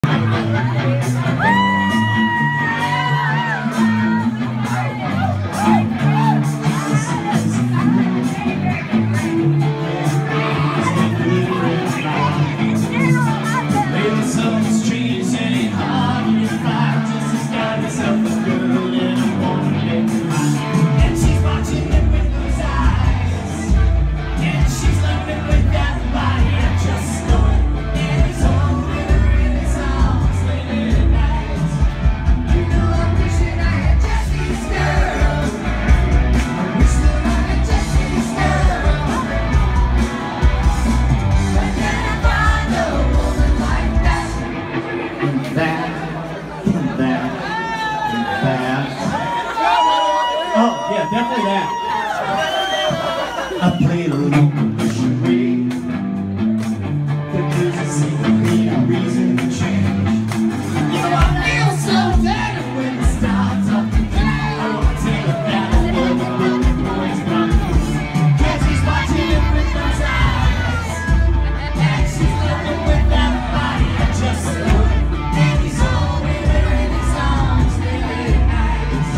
Oh, yeah, definitely that. I played along the charade, but there's a secret reason to change. You know, I feel so dead when it starts up to play. I won't tell you that I love the little boy's gone. 'Cause he's watching it with those eyes, and she's loving with that body. I just know it, and he's holding her in his arms really nice.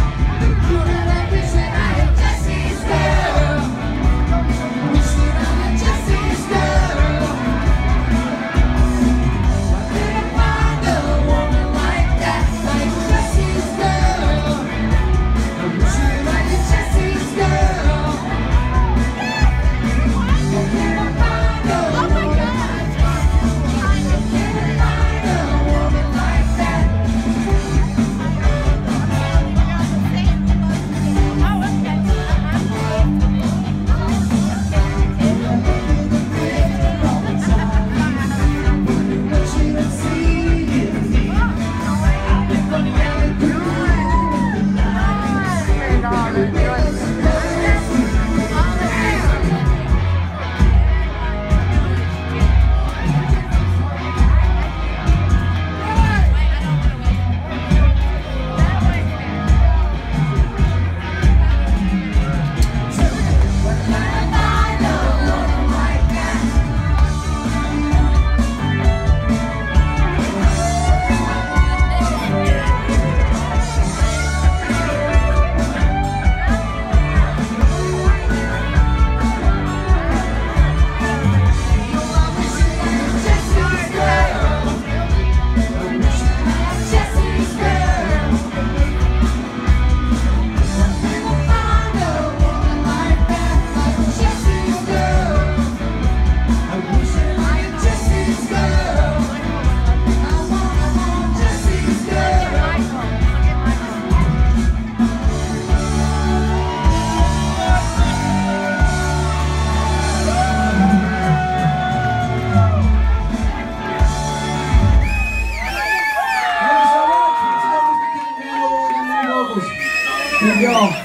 Here we go.